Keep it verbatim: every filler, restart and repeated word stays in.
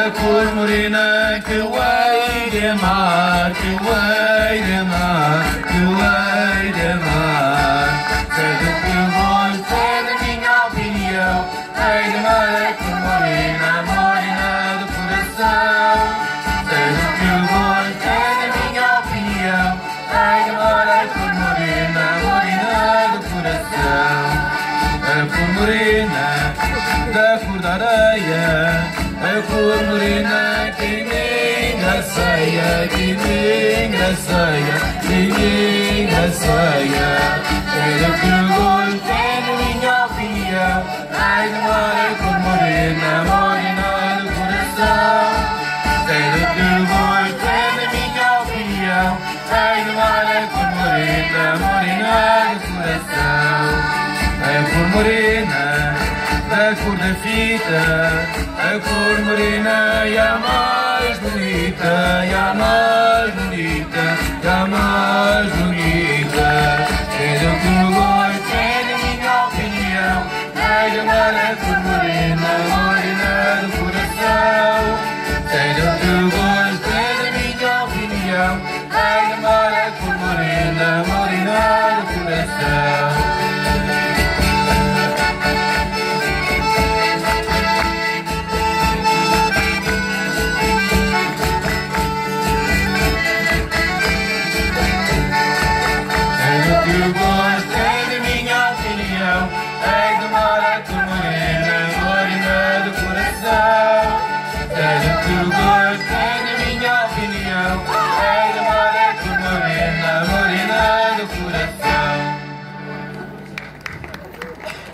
a cor morena que eu hei de amar, que eu hei de amar, que eu hei de amar. Seja o que gosto, é da minha opinião, hei de amar a cor morena, a morena do coração. Seja o que gosto, é da minha opinião, hei de amar a cor morena, a morena do coração. A cor morena da cor da areia, a cor morena que me engraceia, que me engraceia, que me engraceia. Era o que eu gosto, é na minha opinião, ai de amar a cor morena, a morena do coração. Era o que eu gosto, é na minha opinião, ai de amar a cor morena, a morena do coração. A cor morena da cor da fita, a cor morena e a mais bonita, e a mais bonita, e a mais bonita.